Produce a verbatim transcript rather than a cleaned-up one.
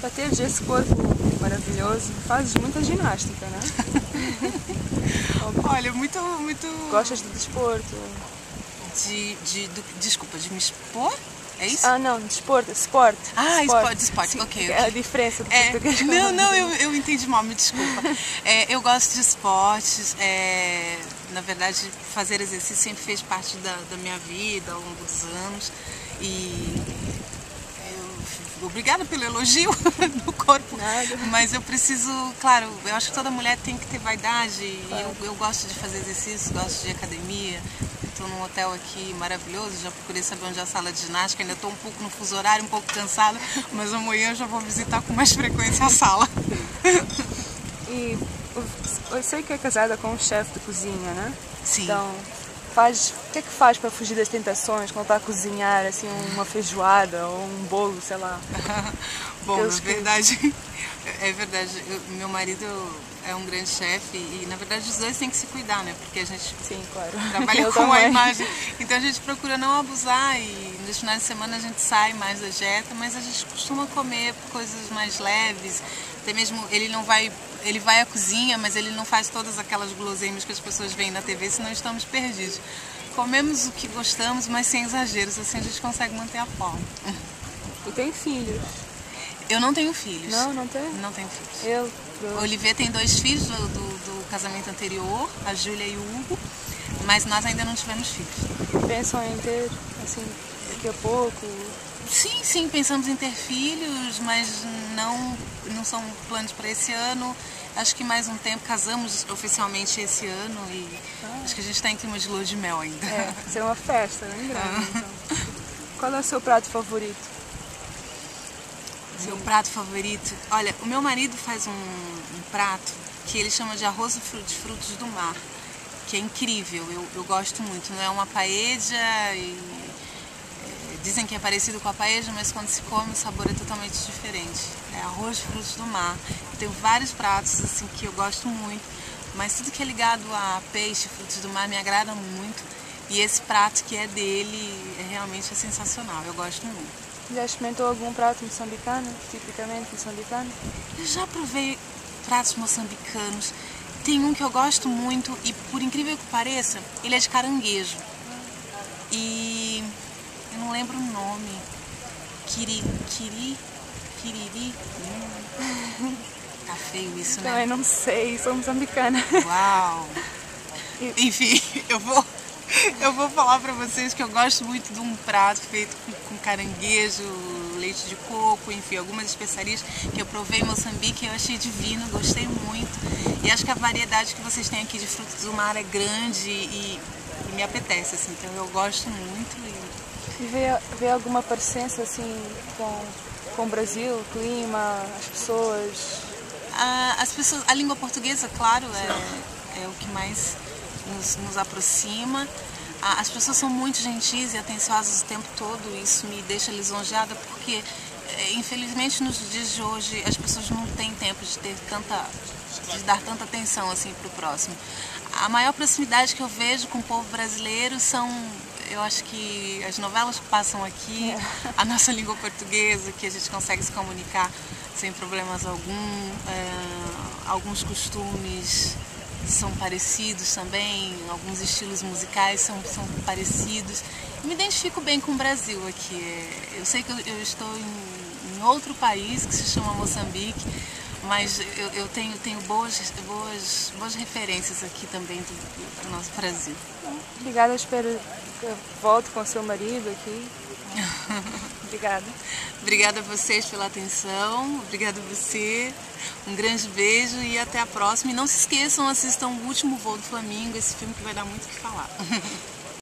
para teres esse corpo maravilhoso, fazes muita ginástica, né? Olha, muito, muito... Gostas de desporto? De, de, do, desculpa, de me expor? É isso? Ah, não, desporto, esporte. Ah, esporte, esporte, esporte, Sim, ok. É a diferença do é, português. Não, não, eu, eu entendi mal, me desculpa. É, eu gosto de esportes, é, na verdade, fazer exercício sempre fez parte da, da minha vida ao longo dos anos. E eu, obrigada pelo elogio do corpo, Nada. Mas eu preciso, claro, eu acho que toda mulher tem que ter vaidade. Claro. Eu, eu gosto de fazer exercício, gosto de academia. Estou num hotel aqui maravilhoso, já procurei saber onde é a sala de ginástica, ainda estou um pouco no fuso horário, um pouco cansada, mas amanhã eu já vou visitar com mais frequência a sala. E eu sei que é casada com um chefe de cozinha, né? Sim. Então, faz, o que é que faz para fugir das tentações quando está a cozinhar, assim, uma feijoada ou um bolo, sei lá? Bom, na que... verdade, é verdade, eu, meu marido é um grande chefe e, na verdade, os dois têm que se cuidar, né? Porque a gente Sim, claro. trabalha eu com também. a imagem, então a gente procura não abusar e nos finais de semana a gente sai mais da dieta, mas a gente costuma comer coisas mais leves, até mesmo ele não vai, ele vai à cozinha, mas ele não faz todas aquelas guloseimas que as pessoas veem na T V, senão estamos perdidos. Comemos o que gostamos, mas sem exageros, assim a gente consegue manter a forma. E tem filhos? Eu não tenho filhos. Não, não tem? Não tenho filhos. Eu? O Olivier tem dois filhos do, do, do casamento anterior, a Júlia e o Hugo, mas nós ainda não tivemos filhos. Pensam em ter, assim, daqui a pouco? Sim, sim, pensamos em ter filhos, mas não, não são planos para esse ano. Acho que mais um tempo, casamos oficialmente esse ano e ah. acho que a gente está em clima de lua de mel ainda. É, vai ser uma festa, né? Grande, então. Qual é o seu prato favorito? Meu prato favorito? Olha, o meu marido faz um, um prato que ele chama de arroz de frutos do mar, que é incrível, eu, eu gosto muito. Não é uma paella e é, dizem que é parecido com a paella, mas quando se come o sabor é totalmente diferente. É arroz de frutos do mar. Eu tenho vários pratos assim que eu gosto muito, mas tudo que é ligado a peixe, frutos do mar me agrada muito. E esse prato que é dele é realmente é sensacional, eu gosto muito. Já experimentou algum prato moçambicano, tipicamente moçambicano? Eu já provei pratos moçambicanos. Tem um que eu gosto muito e, por incrível que pareça, ele é de caranguejo. E eu não lembro o nome. Kiri, kiri, kiriri. Hum. Tá feio isso, né? Também não sei, sou moçambicana. Uau! Enfim, eu vou... Eu vou falar pra vocês que eu gosto muito de um prato feito com, com caranguejo, leite de coco, enfim, algumas especiarias que eu provei em Moçambique e eu achei divino, gostei muito. E acho que a variedade que vocês têm aqui de frutos do mar é grande e, e me apetece, assim, então eu gosto muito. E, e vê, vê alguma parecência, assim, com, com o Brasil, o clima, as pessoas? Ah, as pessoas, a língua portuguesa, claro, é, é o que mais... Nos, nos aproxima. As pessoas são muito gentis e atenciosas o tempo todo, isso me deixa lisonjeada porque, infelizmente, nos dias de hoje as pessoas não têm tempo de ter tanta, de dar tanta atenção assim para o próximo. A maior proximidade que eu vejo com o povo brasileiro são, eu acho que as novelas que passam aqui, é. a nossa língua portuguesa, que a gente consegue se comunicar sem problemas algum, é, alguns costumes são parecidos também, alguns estilos musicais são, são parecidos. Eu me identifico bem com o Brasil aqui. Eu sei que eu, eu estou em, em outro país que se chama Moçambique, mas eu, eu tenho, tenho boas, boas, boas referências aqui também do, do nosso Brasil. Obrigada, espero que eu volte com o seu marido aqui. Obrigada. Obrigada a vocês pela atenção, obrigada a você, um grande beijo e até a próxima. E não se esqueçam, assistam O Último Voo do Flamingo, esse filme que vai dar muito o que falar.